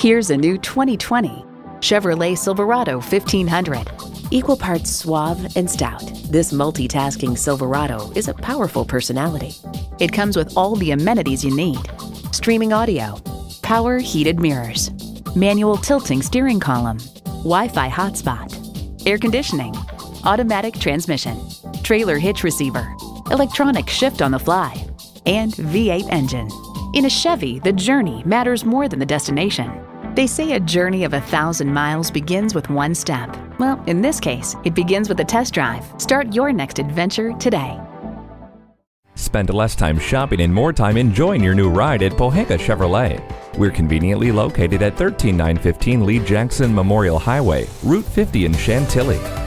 Here's a new 2020 Chevrolet Silverado 1500. Equal parts suave and stout, this multitasking Silverado is a powerful personality. It comes with all the amenities you need: streaming audio, power heated mirrors, manual tilting steering column, Wi-Fi hotspot, air conditioning, automatic transmission, trailer hitch receiver, electronic shift on the fly, and V8 engine. In a Chevy, the journey matters more than the destination. They say a journey of 1,000 miles begins with one step. Well, in this case, it begins with a test drive. Start your next adventure today. Spend less time shopping and more time enjoying your new ride at Pohanka Chevrolet. We're conveniently located at 13915 Lee Jackson Memorial Highway, Route 50 in Chantilly.